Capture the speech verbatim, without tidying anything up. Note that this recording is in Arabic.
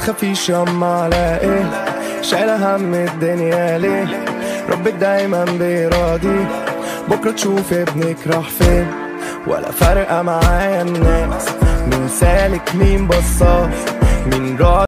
تخافيش ياما على ايه، شايلة هم الدنيا ليه؟ ربك دايما بيراضي، بكرة تشوف ابنك راح فين، ولا فارقة معايا الناس مين سالك مين بصاص مين راضي.